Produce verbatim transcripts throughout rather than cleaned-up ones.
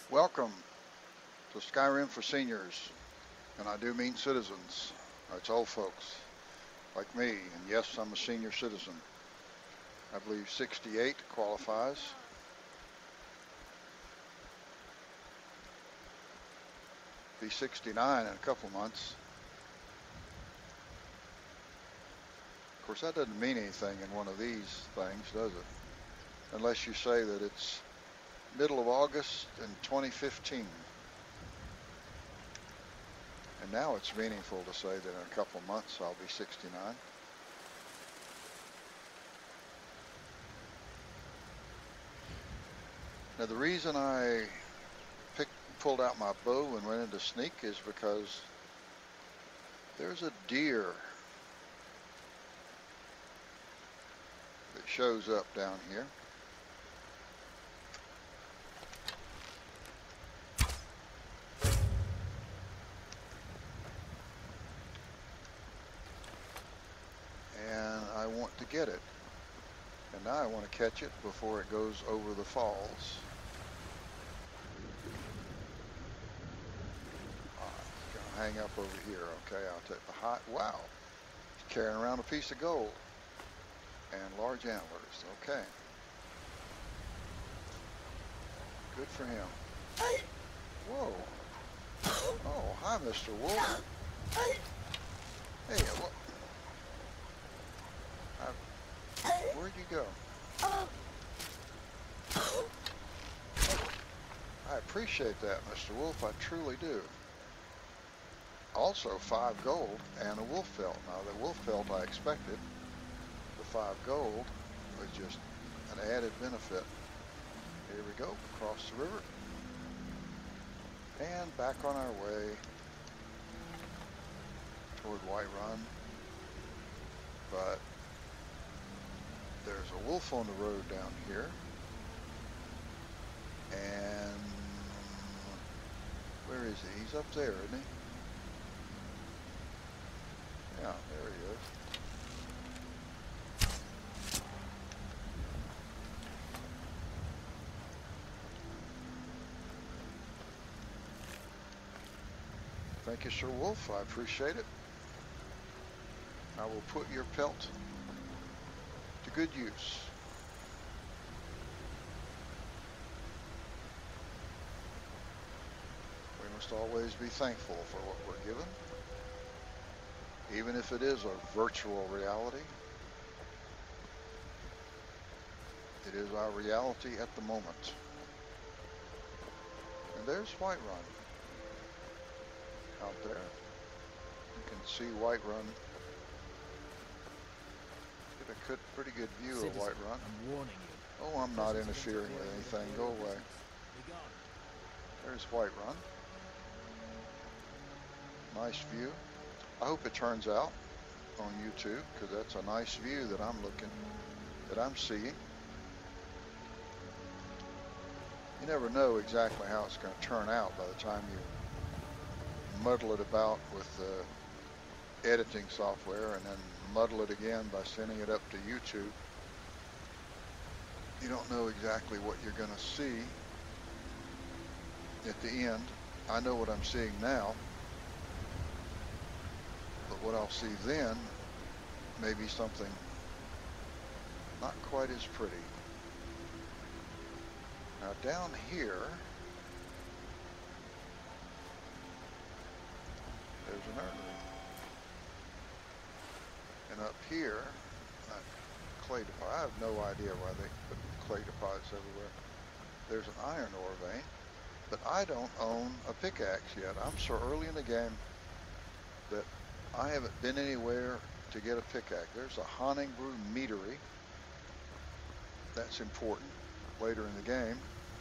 Welcome to Skyrim for Seniors, and I do mean citizens. It's old folks like me, and yes, I'm a senior citizen. I believe sixty-eight qualifies. Be sixty-nine in a couple months. Of course, that doesn't mean anything in one of these things, does it? Unless you say that it's middle of August in twenty fifteen. And now it's meaningful to say that in a couple months I'll be sixty-nine. Now the reason I picked, pulled out my bow and went into sneak is because there's a deer that shows up down here. And I want to get it. And now I want to catch it before it goes over the falls. Hang up over here. Okay, I'll take the hot. Wow, he's carrying around a piece of gold and large antlers. Okay, good for him. Whoa. Oh, hi, Mister Wolf. Hey, well, I, where'd you go? I appreciate that, Mister Wolf. I truly do. Also five gold and a wolf pelt. Now the wolf pelt I expected. The five gold was just an added benefit. Here we go, across the river. And back on our way toward Whiterun. But there's a wolf on the road down here. And where is he? He's up there, isn't he? Yeah, there he is. Thank you, Sir Wolf. I appreciate it. I will put your pelt to good use. We must always be thankful for what we're given, even if it is a virtual reality. It is our reality at the moment. And there's Whiterun out there. You can see Whiterun. Get a good, pretty good view Citizen, of Whiterun. I'm warning you. Oh, I'm not interfering with anything. Go away. There's Whiterun. Nice view. I hope it turns out on YouTube, because that's a nice view that I'm looking, that I'm seeing. You never know exactly how it's going to turn out by the time you muddle it about with the editing software and then muddle it again by sending it up to YouTube. You don't know exactly what you're going to see at the end. I know what I'm seeing now. But what I'll see then may be something not quite as pretty. Now down here, there's an urn. And up here, uh, clay deposit. I have no idea why they put clay deposits everywhere. There's an iron ore vein, but I don't own a pickaxe yet. I'm so early in the game that I haven't been anywhere to get a pickaxe. There's a Honningbrew meadery. That's important later in the game.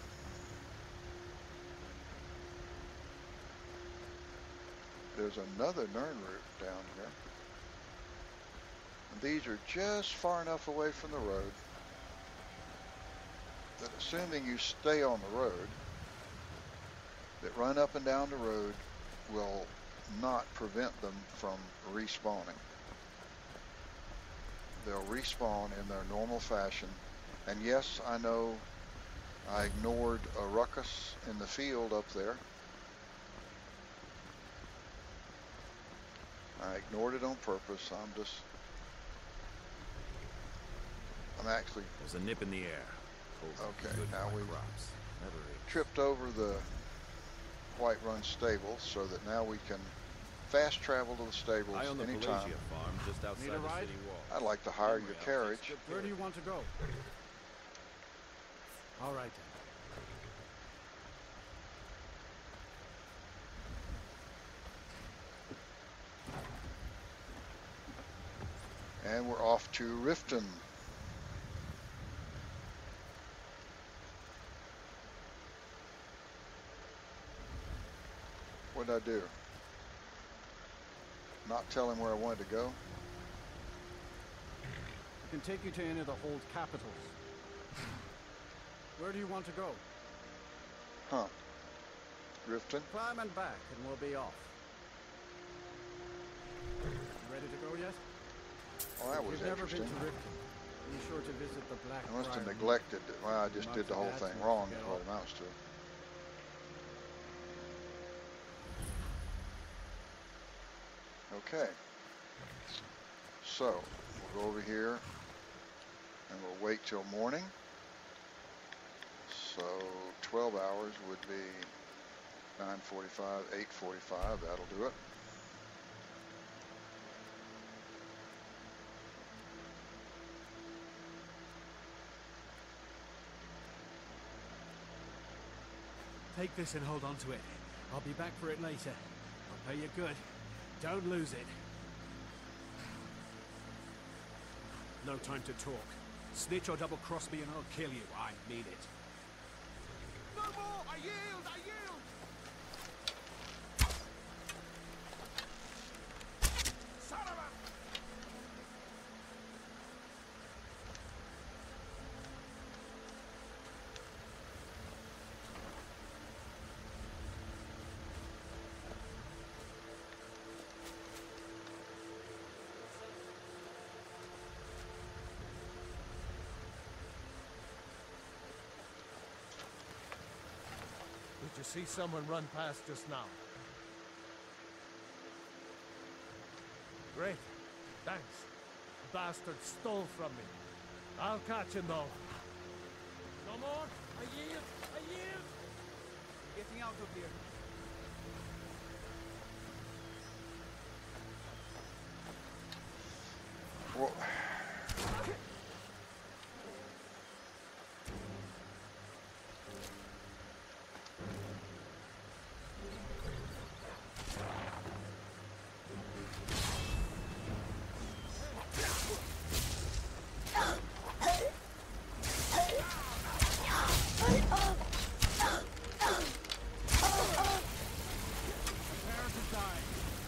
There's another Nirnroot down here. And these are just far enough away from the road that assuming you stay on the road, that run up and down the road will not prevent them from respawning. They'll respawn in their normal fashion. And yes, I know I ignored a ruckus in the field up there. I ignored it on purpose. I'm just, I'm actually. There's a nip in the air. Cold, okay, good now we crops. Never eat. Tripped over the White Run stables so that now we can fast travel to the stables I own the anytime. Pelagia farm just outside Need a the ride? city wall. I'd like to hire Meanwhile, your carriage. takes good Where do care you want to go? All right then. And we're off to Riften. What'd I do? Not tell him where I wanted to go? I can take you to any of the hold capitals. Where do you want to go? Huh. Riften? Climb and back, and we'll be off. You ready to go yet? Oh, that was If you've never interesting. been to Riften, be sure to visit the Black I must have Friar. neglected it. Well, I just Not did the too whole bad thing to wrong, get is what off. it amounts to. Okay. So, we'll go over here and we'll wait till morning. So, twelve hours would be nine forty-five, eight forty-five. That'll do it. Take this and hold on to it. I'll be back for it later. I'll pay you good. Don't lose it. No time to talk. Snitch or double-cross me and I'll kill you. I mean it. No more! I yield! I yield! Son of a... Did you see someone run past just now? Great. Thanks. The bastard stole from me. I'll catch him though. No more? I yield! I yield! Getting out of here. Well, Prepare to die.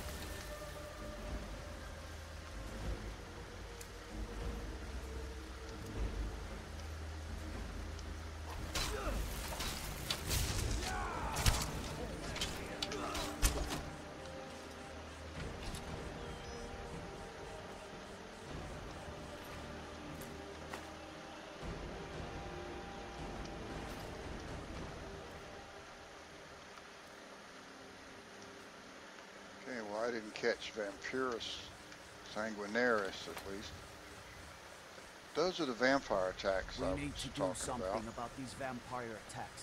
okay, well, I didn't catch Vampirus Sanguinaris, at least. Those are the vampire attacks We I need was to do talking something about. about these vampire attacks.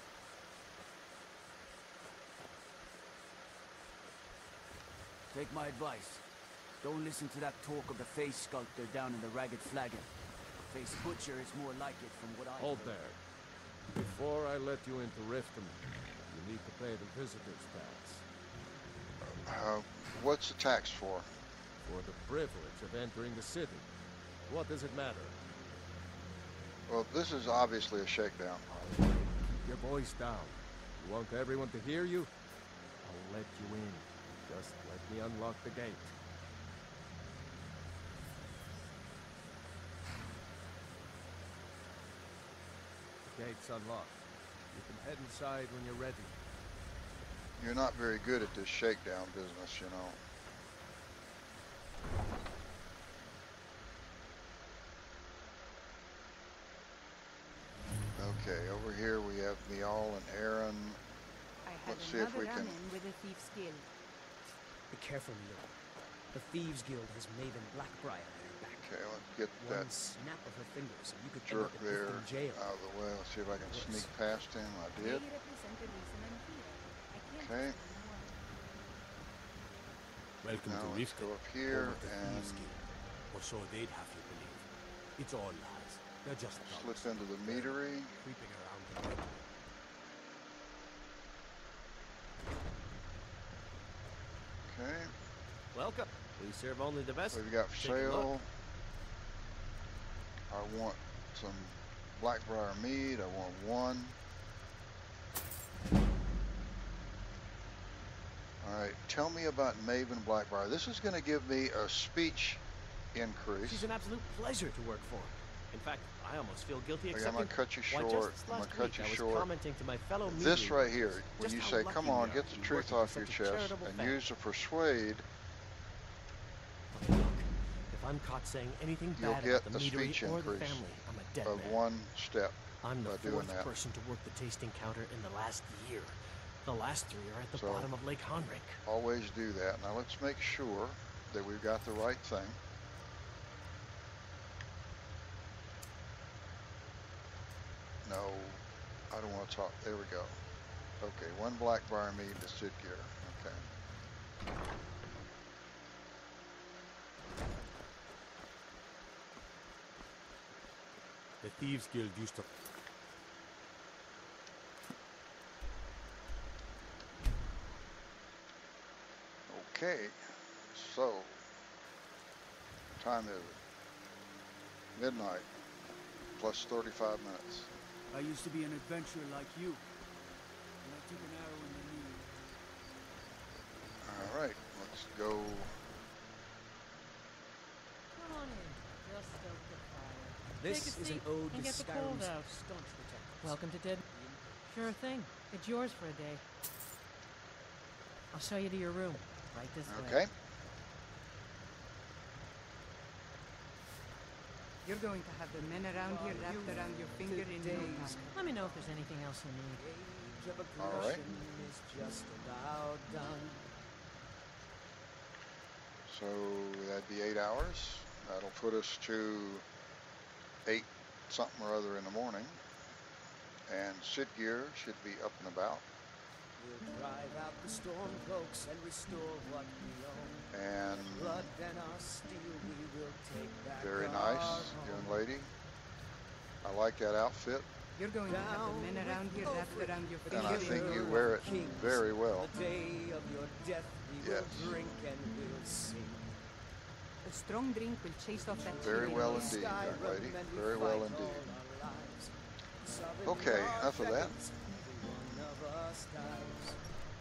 Take my advice. Don't listen to that talk of the face sculptor down in the Ragged Flagon. Face Butcher is more like it from what I Hold heard. there. Before I let you into Riften, you need to pay the visitor's tax. Uh, what's the tax for? For the privilege of entering the city. What does it matter? Well, this is obviously a shakedown. Keep your voice down. You want everyone to hear you? I'll let you in. Just let me unlock the gate. The gate's unlocked. You can head inside when you're ready. You're not very good at this shakedown business, you know. Okay, over here we have Mial and Aaron. I had Let's see if another we can- run-in with a thief's guild. Be careful, Mio. The Thieves Guild has Maven Blackbriar at her back. Okay, let's get One that snap of her fingers and you could end jerk up in there Clifton jail. out of the way. Let's see if I can Worse. sneak past him. I They did. represent the reason I'm here. I can't Okay. explain why. Welcome Now to let's Riften, go up here home of the Thieves and Guild. Or so they'd have you believe. It's all lies. They're just slip thugs into the meadery. creeping around the gateway. Okay, Welcome. We serve only the best. we've got for Take a look. sale. I want some Blackbriar mead. I want one. All right, tell me about Maven Blackbriar. This is going to give me a speech increase. She's an absolute pleasure to work for. In fact, I almost feel guilty Okay, I'm accepting. gonna cut you Why, short. just I'm gonna last cut week, you I was short. commenting to my fellow This meteors right here, when just you how say, lucky come we on, are get to the be truth working off for your such a chest charitable and family. use the persuade, Look, if I'm caught saying anything You'll bad get about the a meadery speech or the increase family, I'm a dead of man. one step I'm the by doing fourth that. person to work the tasting counter in the last year. The last three are at the So- bottom of Lake Honrick. Always do that. Now let's make sure that we've got the right thing. No, I don't want to talk. There we go. Okay, one Blackbriar mead to Sid Gear. Okay. The Thieves Guild used to... Okay, so time is it? Midnight plus thirty-five minutes. I used to be an adventurer like you. And I took an arrow in the knee. All right, let's go. Come on in. Just stoke the fire. This Take a is an seat ode and to get the cold Skyrim's out. staunch protectors. Welcome to Dead. Sure thing. It's yours for a day. I'll show you to your room. Right this way. Okay. You're going to have the men around here wrapped around your finger in no time. Let me know if there's anything else you need. Age of All right. aggression is just about done. So that'd be eight hours. That'll put us to eight something or other in the morning. And Sid Gear should be up and about. We'll drive out the storm cloaks and restore what we own. And Blood and our steel we will take back very our nice, home. young lady. I like that outfit. You're going to have the men around here wrapped around your And I finger in think no you time. wear it very well. The day of your death we Yes. will drink and we'll sing. A strong drink will chase off that Very fear in well you. indeed, Skyrim young lady. and we Very well fight indeed. all our lives. Solving Okay, our enough of that. dragons, either one of us dies.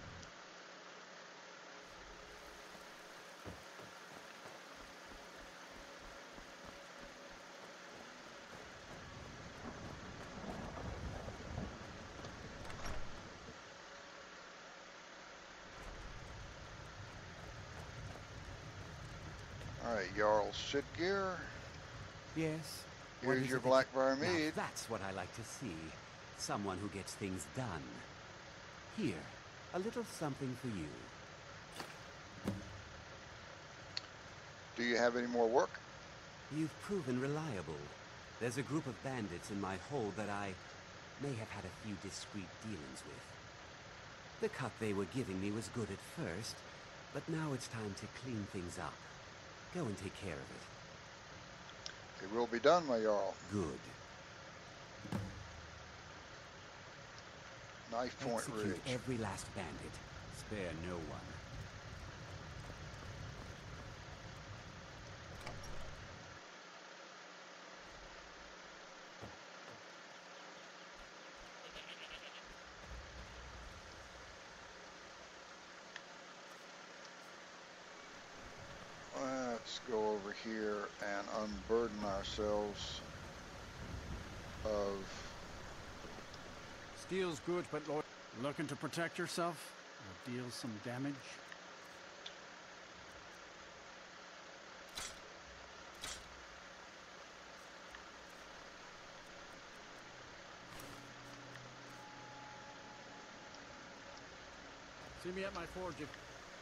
All right, Jarl Sidgear, Yes. What here's is your it that- Blackbriar Now mead. that's what I like to see. Someone who gets things done. Here, a little something for you. Do you have any more work? You've proven reliable. There's a group of bandits in my hold that I may have had a few discreet dealings with. The cut they were giving me was good at first, but now it's time to clean things up. Go and take care of it. It will be done, my Jarl. Good. Knife Point Execute Ridge. every last bandit. Spare no one. Let's go over here and unburden ourselves of... Steel's good, but Lord, looking to protect yourself or deal some damage? See me at my forge if...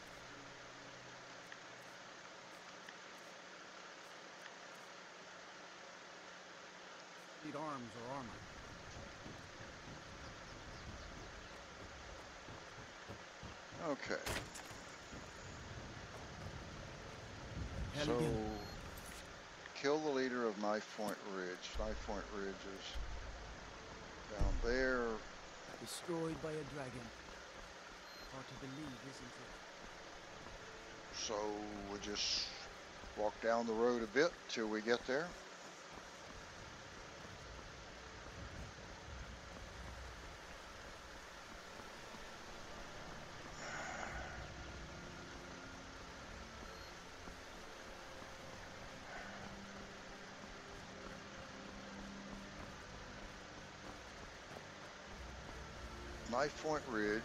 need arms or armor. Okay. Hell So, again. kill the leader of Knife Point Ridge. Knife Point Ridge is down there. Destroyed by a dragon. Hard to believe, isn't it? So we'll just walk down the road a bit till we get there. Knife Point Ridge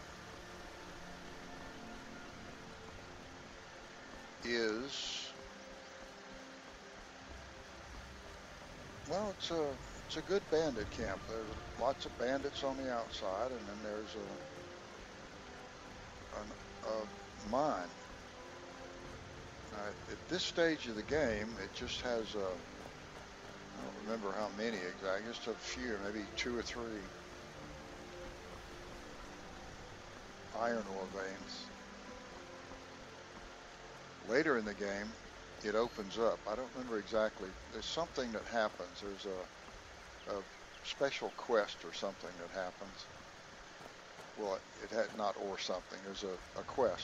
is, well, it's a it's a good bandit camp. There's lots of bandits on the outside, and then there's a an, a mine. Now, at this stage of the game, it just has a, I don't remember how many exactly, just a few, maybe two or three iron ore veins. Later in the game, it opens up. I don't remember exactly. There's something that happens. There's a, a special quest or something that happens. Well, it, it had not or something. There's a, a quest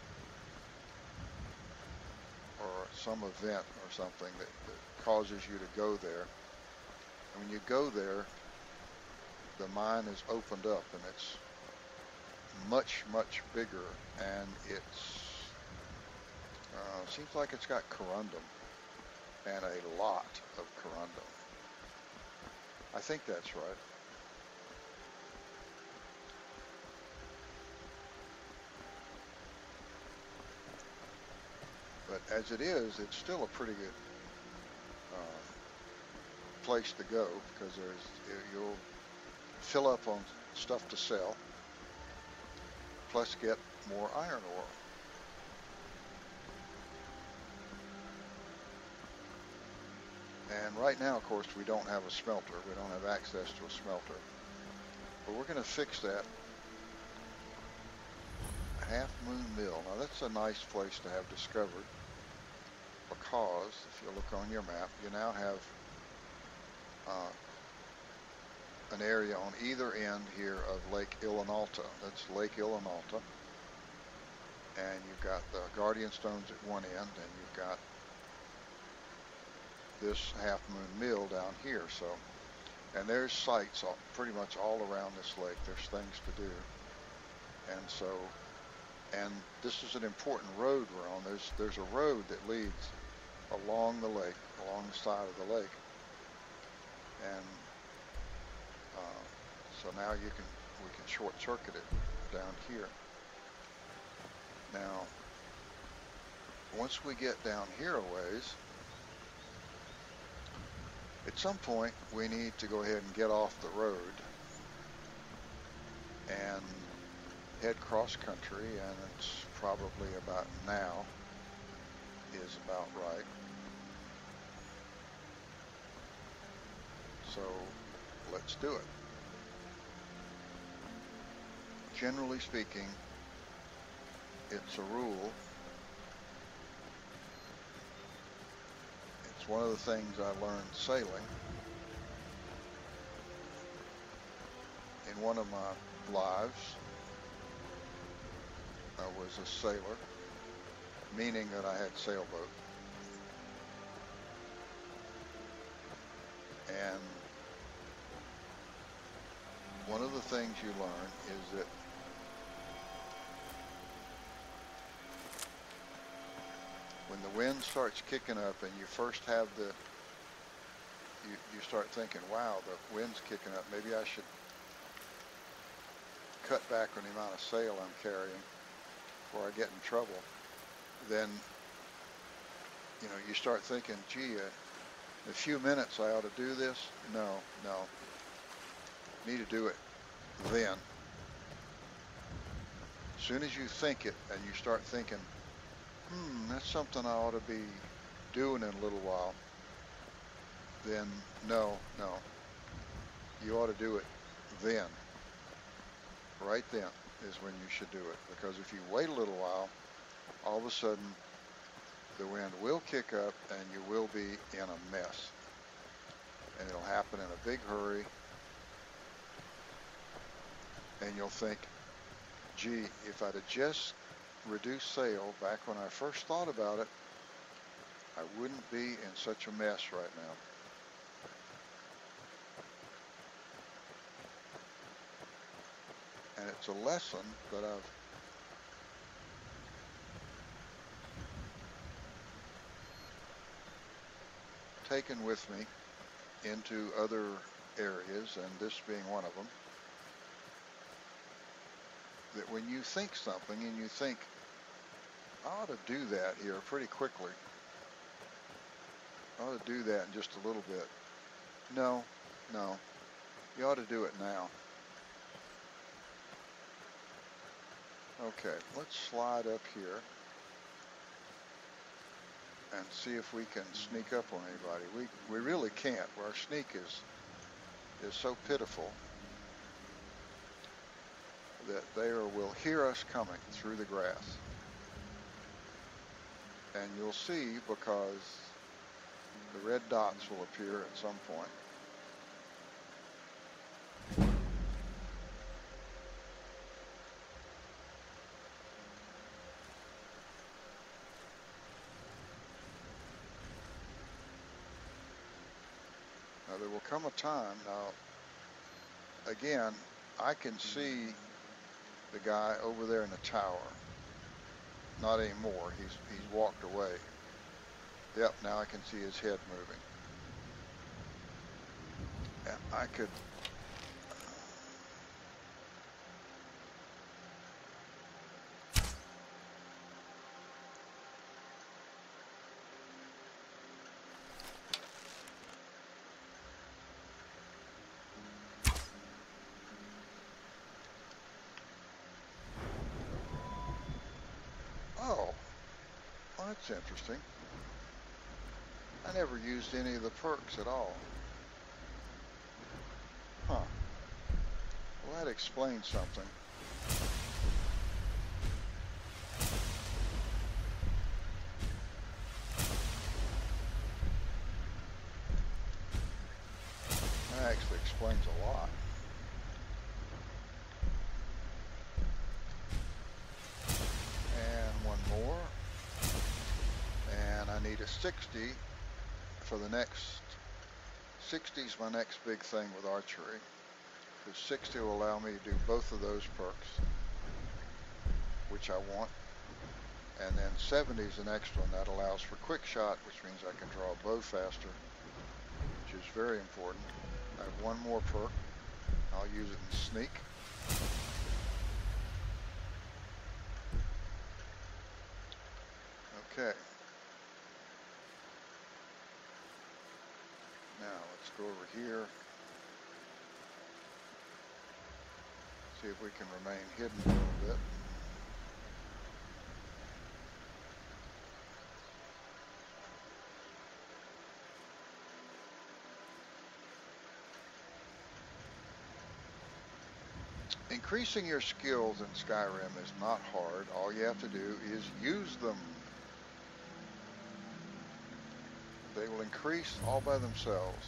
or some event or something that, that causes you to go there. And when you go there, the mine is opened up, and it's much, much bigger, and it's uh, seems like it's got corundum, and a lot of corundum. I think that's right. But as it is, it's still a pretty good uh, place to go, because there's you'll fill up on stuff to sell, plus get more iron ore. And right now, of course, we don't have a smelter. We don't have access to a smelter. But we're going to fix that. Half Moon Mill. Now that's a nice place to have discovered, because if you look on your map, you now have uh, an area on either end here of Lake Ilinalta. That's Lake Ilinalta. And you've got the Guardian Stones at one end, and you've got this Half Moon Mill down here. So, and there's sites all, pretty much all around this lake. There's things to do. And so, and this is an important road we're on. There's there's a road that leads along the lake, along the side of the lake. And uh, so now you can we can short circuit it down here. Now, once we get down here a ways, at some point we need to go ahead and get off the road and head cross country, and it's probably about now is about right. So let's do it. Generally speaking, it's a rule. It's one of the things I learned sailing. In one of my lives, I was a sailor, meaning that I had sailboat. And one of the things you learn is that when the wind starts kicking up and you first have the, you, you start thinking, wow, the wind's kicking up, maybe I should cut back on the amount of sail I'm carrying before I get in trouble. Then, you know, you start thinking, gee, uh, in a few minutes I ought to do this. No, no. Need to do it then. soon as you think it and you start thinking, hmm, that's something I ought to be doing in a little while, then no, no. You ought to do it then. Right then is when you should do it. Because if you wait a little while, all of a sudden the wind will kick up and you will be in a mess. And it'll happen in a big hurry. And you'll think, gee, if I'd have just reduced sail back when I first thought about it, I wouldn't be in such a mess right now. And it's a lesson that I've taken with me into other areas, and this being one of them, that when you think something and you think, I ought to do that here pretty quickly, I ought to do that in just a little bit. No, no, you ought to do it now. Okay, let's slide up here and see if we can sneak up on anybody. We we really can't. Our sneak is is so pitiful that they are, will hear us coming through the grass. And you'll see, because the red dots will appear at some point. Now there will come a time, now again, I can see the guy over there in the tower. Not anymore, he's, he's walked away. Yep, now I can see his head moving. And I could, oh, well, that's interesting. I never used any of the perks at all. Huh. Well, that explains something. That actually explains a lot. And one more. And I need a sixty for the next. sixty is my next big thing with archery. Because sixty will allow me to do both of those perks, which I want. And then seventy is the next one that allows for quick shot, which means I can draw a bow faster, which is very important. I have one more perk. I'll use it in sneak. Okay. Now let's go over here. See if we can remain hidden a little bit. Increasing your skills in Skyrim is not hard. All you have to do is use them. They will increase all by themselves.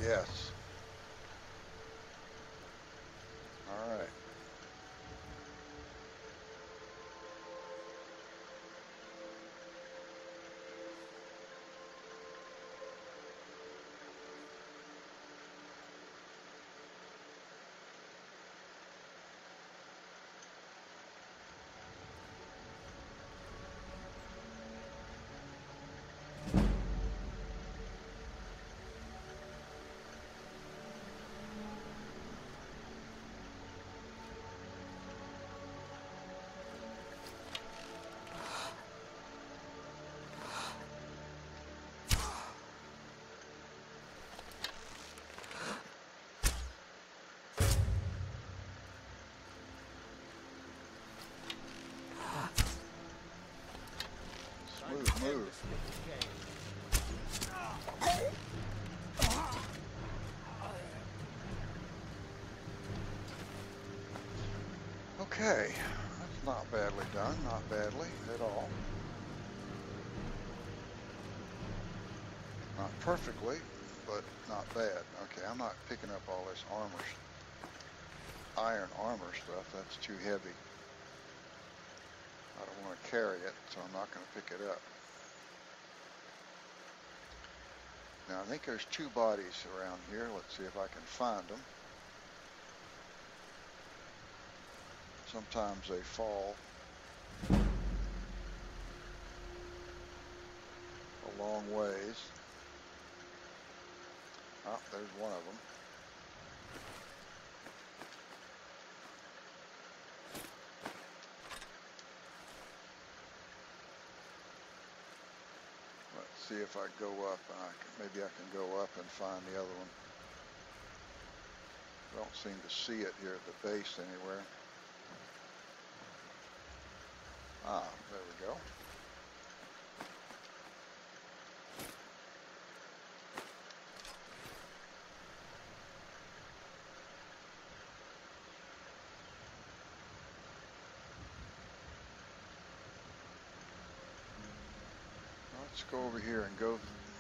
Yes. All right. Smooth move. Okay, that's not badly done, not badly at all. Not perfectly, but not bad. Okay, I'm not picking up all this armor, iron armor stuff. That's too heavy. I don't want to carry it, so I'm not going to pick it up. Now, I think there's two bodies around here. Let's see if I can find them. Sometimes they fall a long ways. Oh, there's one of them. Let's see if I go up, and I can, maybe I can go up and find the other one. I don't seem to see it here at the base anywhere. Ah, there we go. Let's go over here and go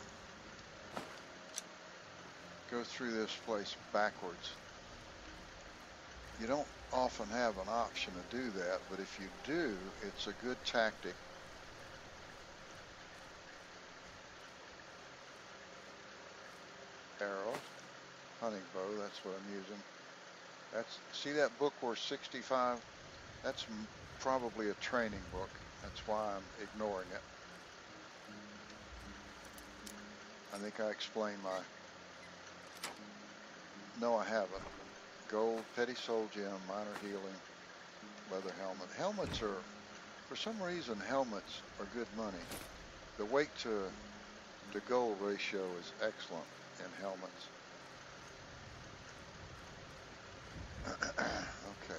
go through this place backwards. You don't often have an option to do that, but if you do, it's a good tactic. Arrow, hunting bow, that's what I'm using. That's, see that book worth sixty-five? That's m probably a training book. That's why I'm ignoring it. I think I explained my, no I haven't. Gold, petty soul gem, minor healing, leather helmet. Helmets are, for some reason, helmets are good money. The weight to, to gold ratio is excellent in helmets. Okay.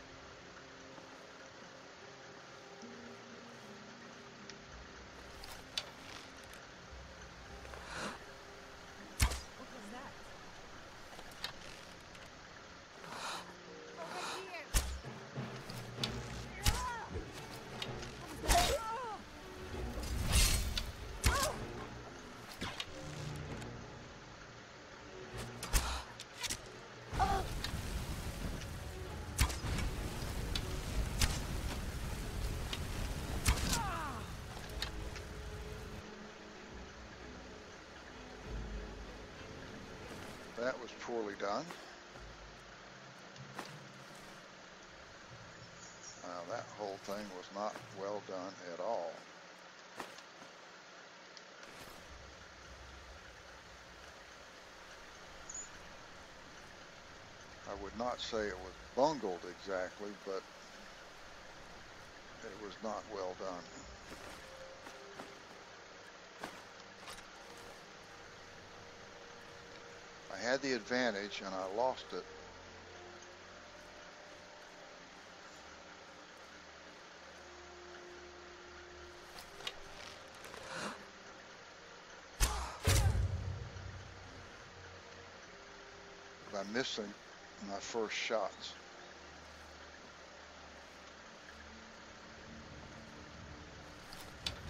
That was poorly done. Uh, that whole thing was not well done at all. I would not say it was bungled exactly, but it was not well done. I had the advantage and I lost it. By missing my first shots.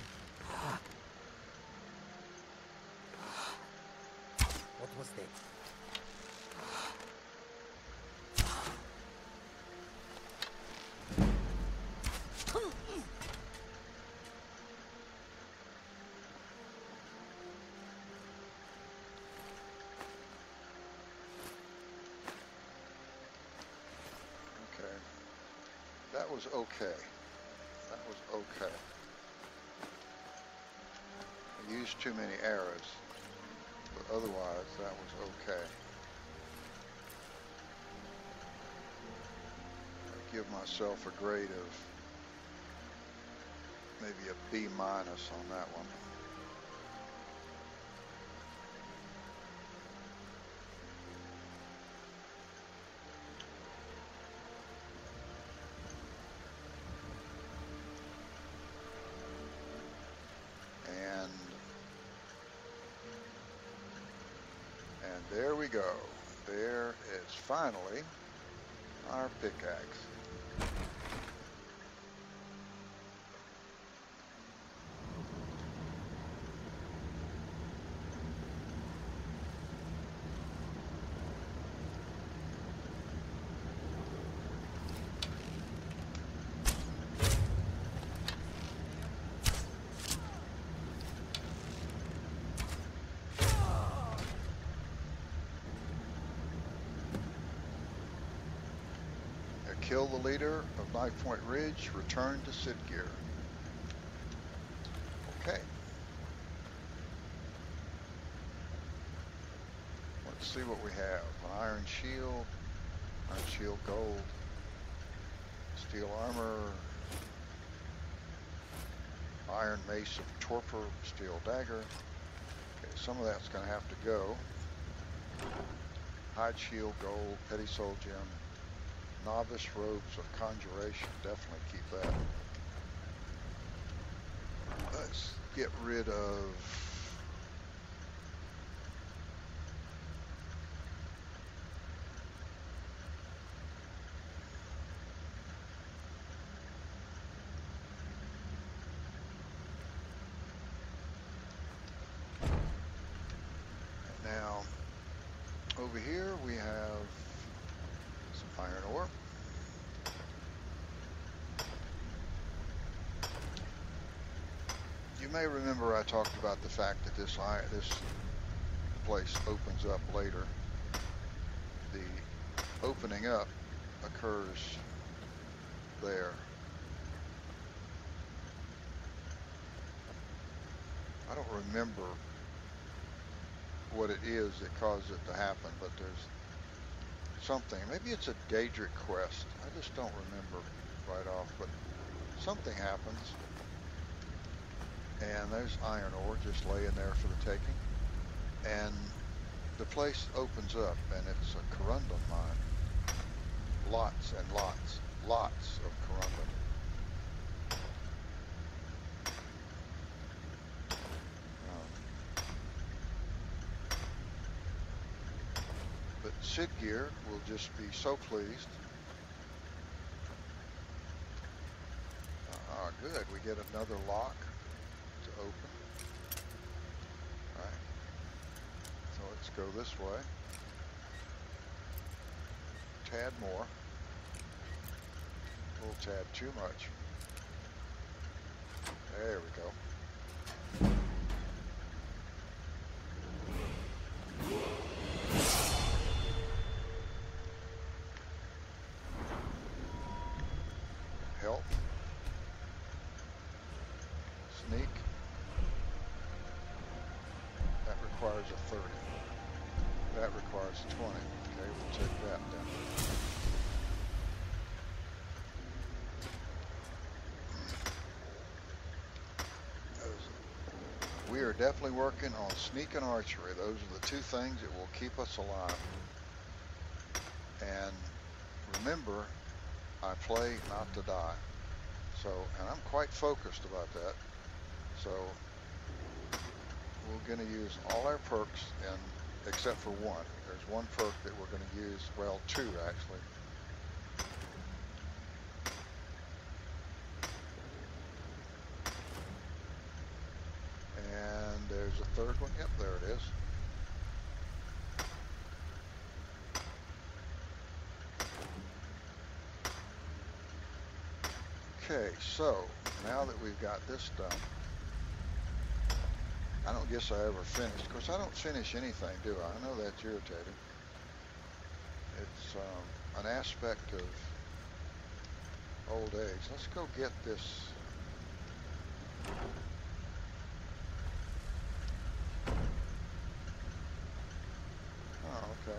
What was that? was okay. That was okay. I used too many arrows, but otherwise that was okay. I give myself a grade of maybe a B minus on that one. And and there we go. There is finally our pickaxe. Kill the leader of Knife Point Ridge, return to Sidgear. Okay. Let's see what we have. An iron shield, iron shield gold, steel armor, iron mace of torpor, steel dagger. Okay, some of that's going to have to go. Hide shield gold, petty soul gem. Novice robes of conjuration, definitely keep that. Let's get rid of now over here we have some iron ore. You may remember I talked about the fact that this iron, this place opens up later. The opening up occurs there. I don't remember what it is that caused it to happen, but there's something. Maybe it's a Daedric quest. I just don't remember right off, but something happens. And there's iron ore just laying there for the taking. And the place opens up, and it's a corundum mine. Lots and lots, lots of corundum. Sidgear will just be so pleased. Ah, uh, good. We get another lock to open. All right. So let's go this way. Tad more. A little tad too much. There we go. twenty. Okay, we'll take that down. We are definitely working on sneak and archery. Those are the two things that will keep us alive. And remember, I play not to die. So, and I'm quite focused about that. So, we're going to use all our perks, and except for one. There's one perk that we're going to use, well, two actually. And there's a third one. Yep, there it is. Okay, so now that we've got this done, I don't guess I ever finished. Of course, I don't finish anything, do I? I know that's irritating. It's um, an aspect of Old eggs. Let's go get this. Oh, okay.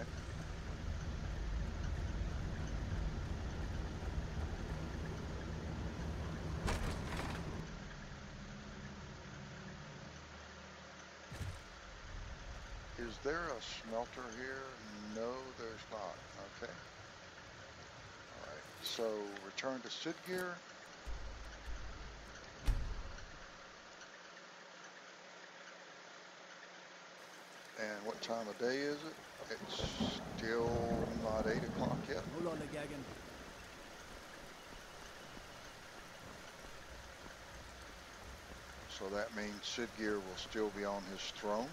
Is there a smelter here? No, there's not. Okay. All right. So return to Sidgear. And what time of day is it? It's still not eight o'clock yet. Hold on, Gagan. So that means Sidgear will still be on his throne.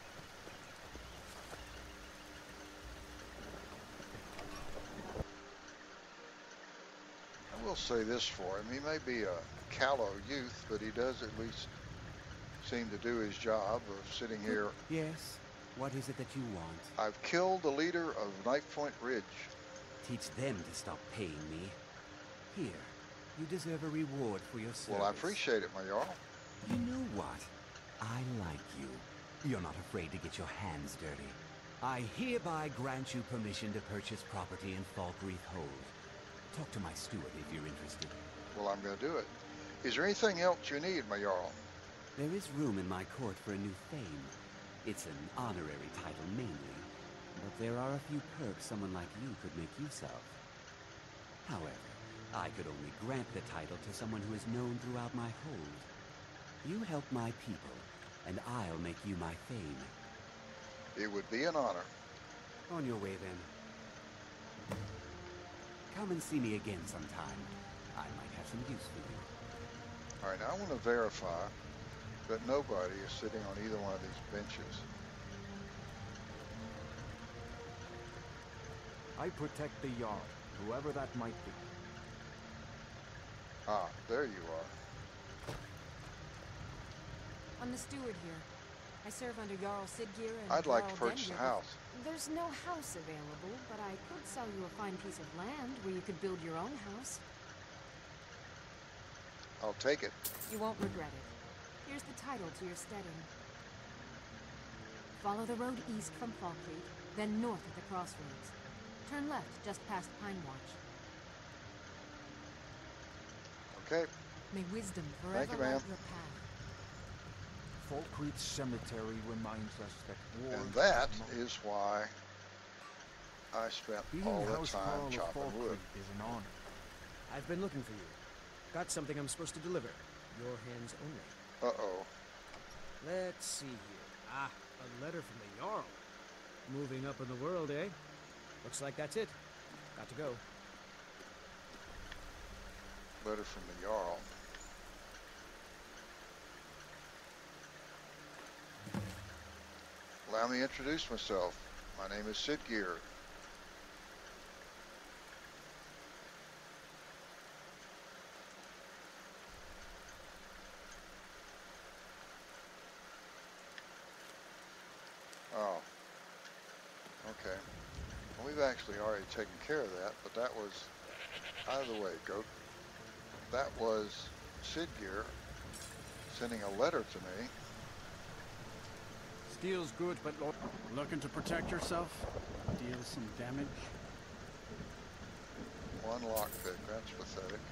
I will say this for him. He may be a callow youth, but he does at least seem to do his job of sitting here. Yes? What is it that you want? I've killed the leader of Night Point Ridge. Teach them to stop paying me. Here, you deserve a reward for your service. Well, I appreciate it, my Jarl. You know what? I like you. You're not afraid to get your hands dirty. I hereby grant you permission to purchase property in Falkreath Hold. Talk to my steward if you're interested. Well, I'm going to do it. Is there anything else you need, my Jarl? There is room in my court for a new thane. It's an honorary title mainly, but there are a few perks someone like you could make use of. However, I could only grant the title to someone who is known throughout my hold. You help my people, and I'll make you my thane. It would be an honor. On your way, then. Come and see me again sometime. I might have some use for you. All right, now I want to verify that nobody is sitting on either one of these benches. I protect the Jarl, whoever that might be. Ah, there you are. I'm the steward here. I serve under Jarl Sidgear and I'd like Jarl to purchase Dendir. a house. There's no house available, but I could sell you a fine piece of land where you could build your own house. I'll take it. You won't regret it. Here's the title to your steading. Follow the road east from Falkreath, then north at the crossroads. Turn left just past Pine Watch. Okay. May wisdom Thank forever you, ma'am. light your path. Falkreath Cemetery reminds us that war... And that is why I spent Being all that House time Carl of chopping wood. Falkreath is an honor. I've been looking for you. Got something I'm supposed to deliver. Your hands only. Uh-oh. Let's see here. Ah, a letter from the Jarl. Moving up in the world, eh? Looks like that's it. Got to go. Letter from the Jarl. Allow me to introduce myself. My name is Sidgear. Oh. Okay. Well, we've actually already taken care of that, but that was out of the way, goat. That was Sidgear sending a letter to me. Steel's good, but Lord... Looking to protect yourself? Deal some damage? One lockpick, that's pathetic.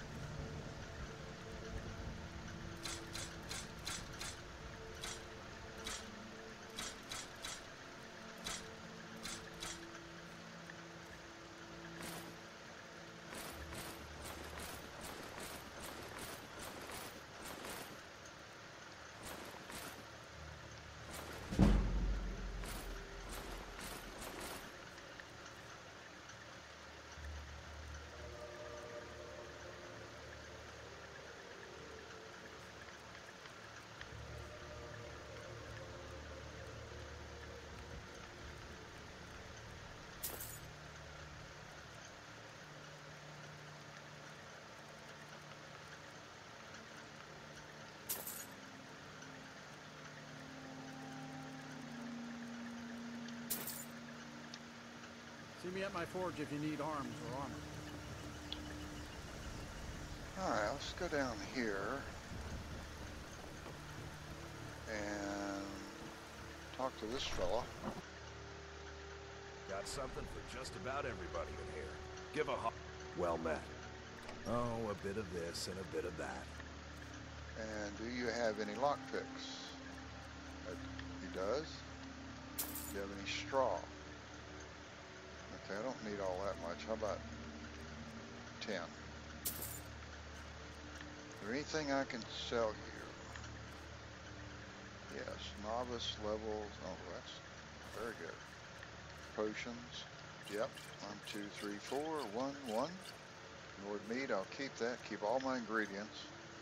See me at my forge if you need arms or armor. Alright, let's go down here and talk to this fella. Got something for just about everybody in here. Give a ho- Well met. Oh, a bit of this and a bit of that. And do you have any lockpicks? Uh, he does. Do you have any straw? Okay, I don't need all that much. How about ten? Is there anything I can sell you? Yes, novice levels. Oh, that's very good. Potions. Yep. One, two, three, four. One, one. Lord meat. I'll keep that. Keep all my ingredients.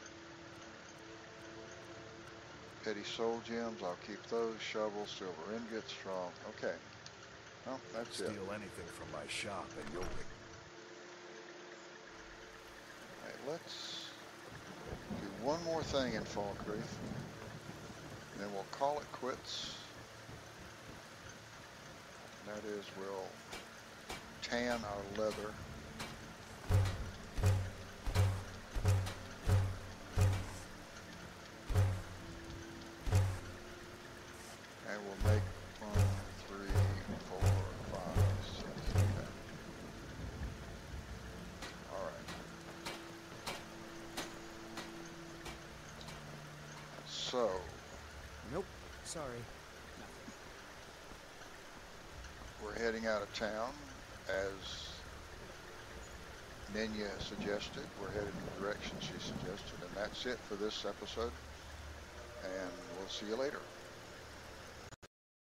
Petty soul gems. I'll keep those. Shovels, silver ingots, straw. Okay. Well, that's Steal it. anything from my shop and you'll be. All right, let's do one more thing in Falkreath, and then we'll call it quits. And that is, we'll tan our leather. And we'll make one, three, four, five, six, seven. All right. So. Nope. Sorry. We're heading out of town, as Nenya suggested. We're headed in the direction she suggested, and that's it for this episode. And we'll see you later.